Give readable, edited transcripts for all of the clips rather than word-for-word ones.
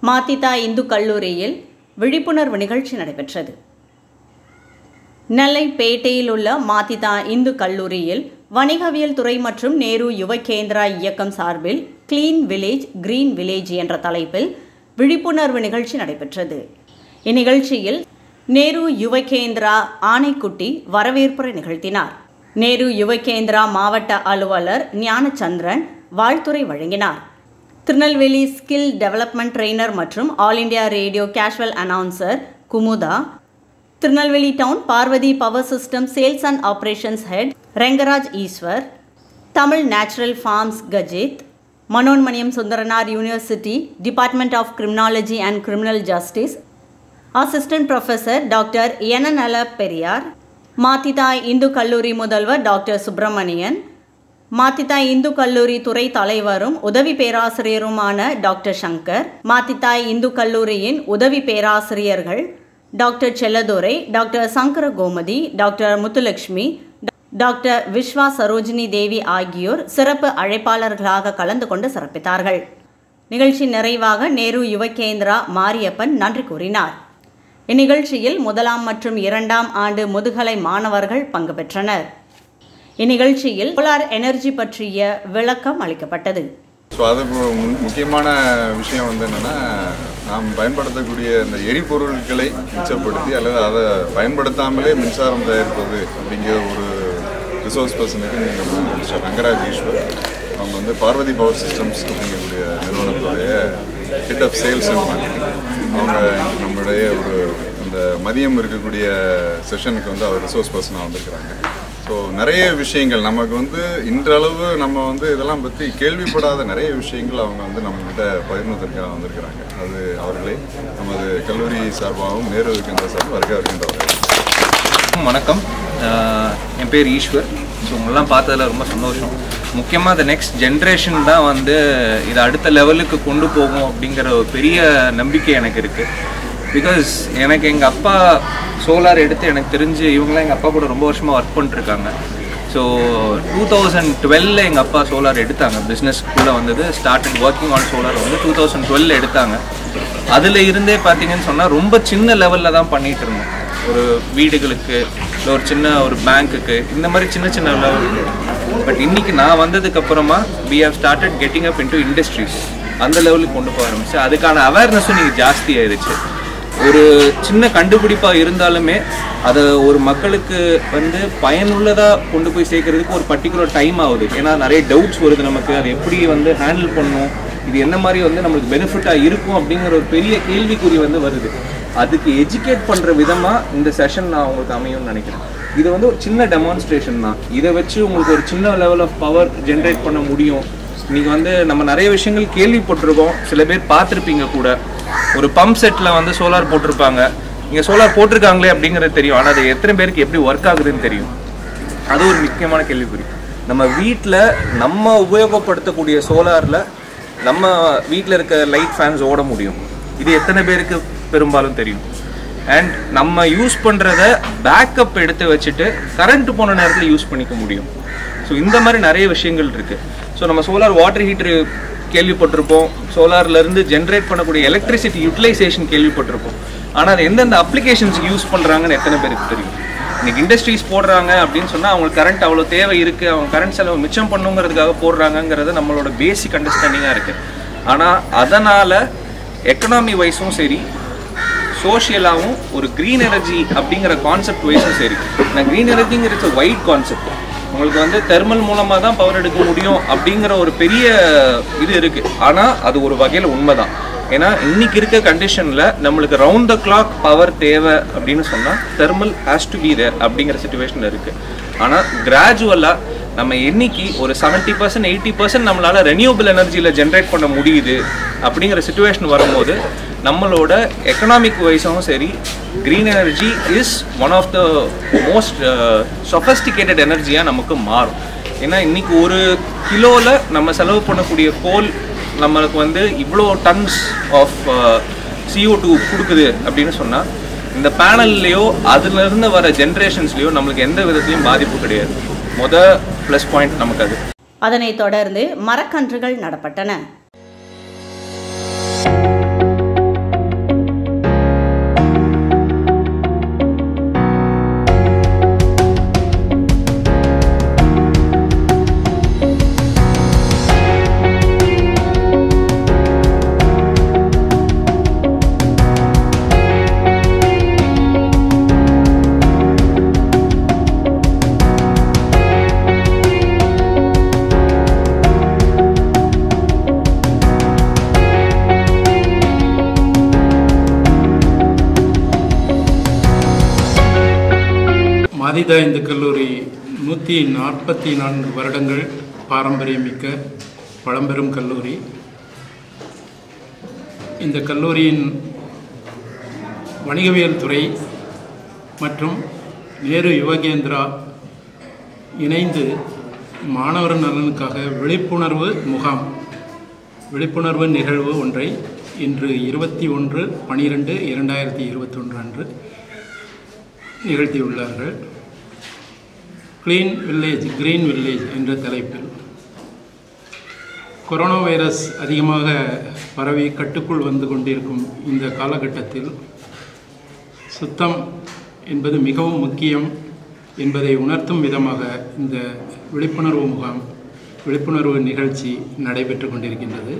m.d.t Hindu கல்லூரியில் விழிப்புணர்வு நிகழ்ச்சி நடைபெற்றது. நெல்லை பேட்டையில் உள்ள m.d.t இந்து கல்லூரியில் வணிகவியல் துறை மற்றும் நேரு யுவ கேந்திரா இயக்கம் சார்பில் கிளீன் வில்லேஜ் கிரீன் வில்லேஜ் என்ற தலைப்பில் விழிப்புணர்வு நிகழ்ச்சி நடைபெற்றது. இந்நிகழ்ச்சியில் நேரு யுவ கேந்திரா ஆணைக்குட்டி வரவேற்புரை நிகழ்த்தினார். நேரு யுவ கேந்திரா மாவட்ட அலுவலர் ஞானச்சந்திரன் வாழ்த்துரை வழங்கினார். திருநெல்வேலி ஸ்கில் டெவலப்மெண்ட் ட்ரெய்னர் மற்றும் all India radio casual announcer Kumudha, Tirunelveli town Parvathi power system sales and operations head Rengaraj Eswar, Tamil natural farms Gajith, Manonmaniam Sundaranar university department of criminology and criminal justice assistant professor doctor NNL Periyar, m.d.t Hindu கல்லூரி முதல்வர் டாக்டர் சுப்பிரமணியன், m.d.t இந்து கல்லூரி துறை தலைவரும் உதவி பேராசிரியருமான doctor Shankar, m.d.t Hindu கல்லூரியின் உதவி பேராசிரியர்கள் doctor Selladurai, doctor Sankara Gomathi, doctor Muthulakshmi, doctor Viswa Sarojini Devi ஆகியோர் சிறப்பு அழைப்பாளர்களாக கலந்து கொண்டு சிறப்பித்தார்கள். நிகழ்ச்சி நிறைவாக நேரு யுவ கேந்திரா மாரியப்பன் நன்றி கூறினார். இந்நிகழ்ச்சியில் 1ஆம் மற்றும் 2ஆம் ஆண்டு முதுகலை மாணவர்கள் பங்கு பெற்றனர். இந்நிகழ்ச்சியில் சோலார் எனர்ஜி பற்றிய விளக்கம் அளிக்கப்பட்டது. அது முக்கியமான விஷயம் என்னன்னா, நாம் பயன்படுத்தக்கூடிய இந்த எரிபொருட்களை மிச்சப்படுத்தி அல்லது அதை பயன்படுத்தாமலே மின்சாரம் தயாரிப்பது அப்படிங்கிற ஒரு ரிசோர்ஸ் பர்சனுக்கு மிஸ்டர் ரங்கராஜ் ஈஸ்வர், அவங்க பார்வதி பவர் சிஸ்டம்ஸ் அப்படிங்கக்கூடிய நிறுவனத்துடைய head of sales and marketing. அவங்க நம்மளுடைய ஒரு அந்த மதியம் இருக்கக்கூடிய செஷனுக்கு அவர் ரிசோர்ஸ் பர்சனாக வந்திருக்கிறாங்க. ஸோ நிறைய விஷயங்கள் நமக்கு இன்றளவு நம்ம இதெல்லாம் பற்றி கேள்விப்படாத நிறைய விஷயங்கள் அவங்க நம்மகிட்ட பகிர்ந்ததற்காக வந்திருக்கிறாங்க. அது அவர்களே நமது கல்லூரி சார்பாகவும் நேரு கேந்திரா சார்பாக வருகின்றவர்கள். வணக்கம், என் பேர் ஈஸ்வர். ஸோ உங்களெல்லாம் பார்த்ததில் ரொம்ப சந்தோஷம். முக்கியமாக இந்த நெக்ஸ்ட் ஜென்ரேஷன் தான் இதை அடுத்த லெவலுக்கு கொண்டு போகும் அப்படிங்கிற ஒரு பெரிய நம்பிக்கை எனக்கு இருக்குது. பிகாஸ் எனக்கு எங்கள் அப்பா சோலார் எடுத்து எனக்கு தெரிஞ்சு இவங்களாம் எங்கள் அப்பா கூட ரொம்ப வருஷமாக ஒர்க் பண்ணிட்டுருக்காங்க. ஸோ 2012 எங்கள் அப்பா சோலார் எடுத்தாங்க. பிஸ்னஸ்க்குள்ளே ஸ்டார்டட் ஒர்க்கிங் ஆன் சோலார் 2012 எடுத்தாங்க. அதில் இருந்தே பார்த்தீங்கன்னு சொன்னால் ரொம்ப சின்ன லெவலில் தான் பண்ணிகிட்டு இருந்தோம். ஒரு வீடுகளுக்கு இல்லை ஒரு சின்ன ஒரு பேங்க்குக்கு இந்த மாதிரி சின்ன சின்ன லெவலுக்கு. பட் இன்றைக்கி நான் வந்ததுக்கப்புறமா we have started getting up into industries. அந்த லெவலுக்கு கொண்டு போக ஆரம்பிச்சு அதுக்கான அவேர்னஸும் நீங்கள் ஜாஸ்தி ஆயிடுச்சு. ஒரு சின்ன கண்டுபிடிப்பாக இருந்தாலுமே அதை ஒரு மக்களுக்கு பயனுள்ளதாக கொண்டு போய் சேர்க்கறதுக்கு ஒரு பர்டிகுலர் டைம் ஆகுது. ஏன்னா நிறைய டவுட்ஸ் வருது நமக்கு, அதை எப்படி ஹேண்டில் பண்ணணும், இது என்ன மாதிரி நம்மளுக்கு பெனிஃபிட்டாக இருக்கும் அப்படிங்கிற ஒரு பெரிய கேள்விக்குறி வருது. அதுக்கு எஜுகேட் பண்ணுற விதமாக இந்த செஷன் நான் உங்களுக்கு அமையும்னு நினைக்கிறேன். இது ஒரு சின்ன டெமான்ஸ்ட்ரேஷன் தான். இதை வச்சு உங்களுக்கு ஒரு சின்ன லெவல் ஆஃப் பவர் ஜென்ரேட் பண்ண முடியும். இன்றைக்கி நம்ம நிறைய விஷயங்கள் கேள்விப்பட்டிருக்கோம், சில பேர் பார்த்துருப்பீங்க கூட. ஒரு பம்ப் செட்டில் சோலார் போட்டிருப்பாங்க. இங்கே சோலார் போட்டிருக்காங்களே அப்படிங்கிறது தெரியும், ஆனால் அது எத்தனை பேருக்கு எப்படி ஒர்க் ஆகுதுன்னு தெரியும். அது ஒரு முக்கியமான கேள்விக்குறி. நம்ம வீட்டில் நம்ம உபயோகப்படுத்தக்கூடிய சோலாரில் நம்ம வீட்டில் இருக்க லைட் ஃபேன்ஸ் ஓட முடியும். இது எத்தனை பேருக்கு பெரும்பாலும் தெரியும். அண்ட் நம்ம யூஸ் பண்ணுறத பேக்கப் எடுத்து வச்சுட்டு கரண்ட் போன நேரத்தில் யூஸ் பண்ணிக்க முடியும். ஸோ இந்த மாதிரி நிறைய விஷயங்கள் இருக்குது. ஸோ நம்ம சோலார் வாட்டர் ஹீட்ரு கேள்விப்பட்டிருப்போம், சோலார்லேருந்து ஜென்ரேட் பண்ணக்கூடிய எலக்ட்ரிசிட்டி யூட்டிலைசேஷன் கேள்விப்பட்டிருப்போம். ஆனால் அது எந்தெந்த அப்ளிகேஷன்ஸுக்கு யூஸ் பண்ணுறாங்கன்னு எத்தனை பேருக்கு தெரியும். இன்றைக்கி இண்டஸ்ட்ரீஸ் போடுறாங்க அப்படின்னு சொன்னால் அவங்களுக்கு கரண்ட் அவ்வளோ தேவை இருக்குது, அவங்க கரண்ட் செலவு மிச்சம் பண்ணுங்கிறதுக்காக போடுறாங்கங்கிறது நம்மளோட பேசிக் அண்டர்ஸ்டாண்டிங்காக இருக்குது. ஆனால் அதனால் எக்கனாமி வைஸும் சரி, சோஷியலாகவும் ஒரு க்ரீன் எனர்ஜி அப்படிங்கிற கான்செப்ட் வைஸும் சரி. நான் க்ரீன் எனர்ஜிங்கிறது வைட் கான்செப்ட். உங்களுக்கு தெர்மல் மூலமாக தான் பவர் எடுக்க முடியும் அப்படிங்கிற ஒரு பெரிய இது இருக்குது. ஆனால் அது ஒரு வகையில் உண்மை தான். ஏன்னா இன்றைக்கி இருக்க கண்டிஷனில் நம்மளுக்கு ரவுண்ட் த கிளாக் பவர் தேவை அப்படின்னு சொன்னால் thermal has to be there அப்படிங்கிற சிச்சுவேஷனில் இருக்குது. ஆனால் கிராஜுவலாக நம்ம என்னைக்கு ஒரு 70% 80% நம்மளால் ரெனியூபிள் எனர்ஜியில் ஜென்ரேட் பண்ண முடியுது அப்படிங்கிற சிச்சுவேஷன் வரும்போது நம்மளோட எக்கனாமிக் வைஸும் சரி, green energy is one of the most sophisticated எனர்ஜியாக நமக்கு மாறும். ஏன்னா இன்றைக்கி ஒரு கிலோவில் நம்ம செலவு பண்ணக்கூடிய கோல் நம்மளுக்கு இவ்வளோ டன்ஸ் ஆஃப் CO2 கொடுக்குது அப்படின்னு சொன்னால் இந்த பேனல்லையோ அதுலேருந்து வர ஜென்ரேஷன்ஸ்லையோ நம்மளுக்கு எந்த விதத்துலையும் பாதிப்பு கிடையாது. ப்ளஸ் பாயிண்ட் நமக்கு அது. அதனைத் தொடர்ந்து மரக்கன்றுகள் நடப்பட்டன. m.d.t இந்த கல்லூரி 144 வருடங்கள் பாரம்பரியமிக்க பழம்பெரும் கல்லூரி. இந்த கல்லூரியின் வணிகவியல் துறை மற்றும் நேரு யுவகேந்திரா இணைந்து மாணவர் நலனுக்காக விழிப்புணர்வு நிகழ்வு ஒன்றை இன்று 21/12/2021 அன்று நிகழ்த்தியுள்ளார்கள். கிளீன் வில்லேஜ் கிரீன் வில்லேஜ் என்ற தலைப்பில் கொரோனா வைரஸ் அதிகமாக பரவி கட்டுக்குள் வந்து கொண்டிருக்கும் இந்த காலகட்டத்தில் சுத்தம் என்பது மிகவும் முக்கியம் என்பதை உணர்த்தும் விதமாக இந்த விழிப்புணர்வு நிகழ்ச்சி நடைபெற்று கொண்டிருக்கின்றது.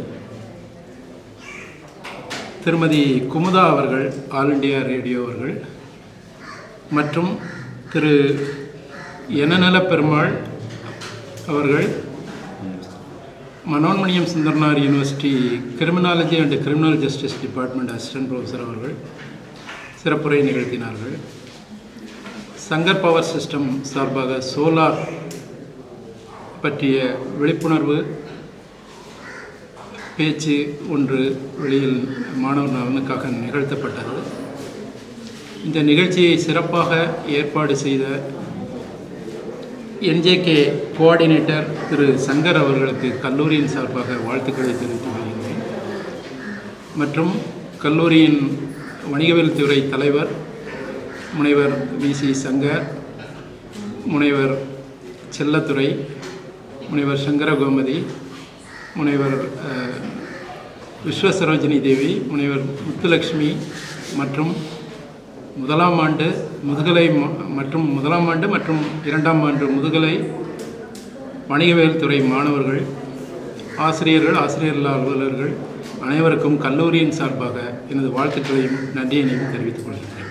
திருமதி குமுதா அவர்கள், ஆல் இண்டியா ரேடியோ அவர்கள் மற்றும் திரு யனநல பெருமாள் அவர்கள், Manonmaniam Sundaranar university criminology and criminal justice department assistant professor அவர்கள் சிறப்புரை நிகழ்த்தினார்கள். சங்கர் பவர் சிஸ்டம் சார்பாக சோலார் பற்றிய விழிப்புணர்வு பேச்சு ஒன்று வெளியில் மாணவர் நலனுக்காக நிகழ்த்தப்பட்டது. இந்த நிகழ்ச்சியை சிறப்பாக ஏற்பாடு செய்த NJK கோஆர்டினேட்டர் திரு சங்கர் அவர்களுக்கு கல்லூரியின் சார்பாக வாழ்த்துக்களை தெரிவித்து வருகிறேன். மற்றும் கல்லூரியின் வணிகவியல் துறை தலைவர் முனைவர் VC சங்கர், முனைவர் செல்லத்துறை, முனைவர் சங்கரகோமதி, முனைவர் விஸ்வசரோஜினி தேவி, முனைவர் முத்துலக்ஷ்மி மற்றும் முதலாம் ஆண்டு மற்றும் 2ஆம் ஆண்டு முதுகலை வணிகவியல் துறை மாணவர்கள், ஆசிரியர்கள், ஆசிரியர் அலுவலர்கள் அனைவருக்கும் கல்லூரியின் சார்பாக எனது வாழ்த்துக்களையும் நன்றியினையும் தெரிவித்துக் கொள்கிறேன்.